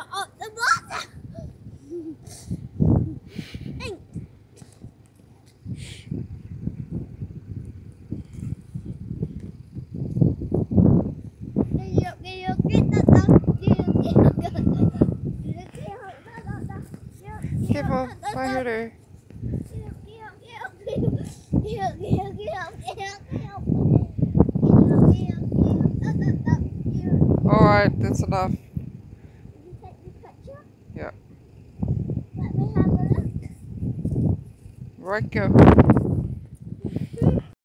got up the water. Careful, I hurt her. Alright, that's enough. Yeah. Let me have a look. Right, go.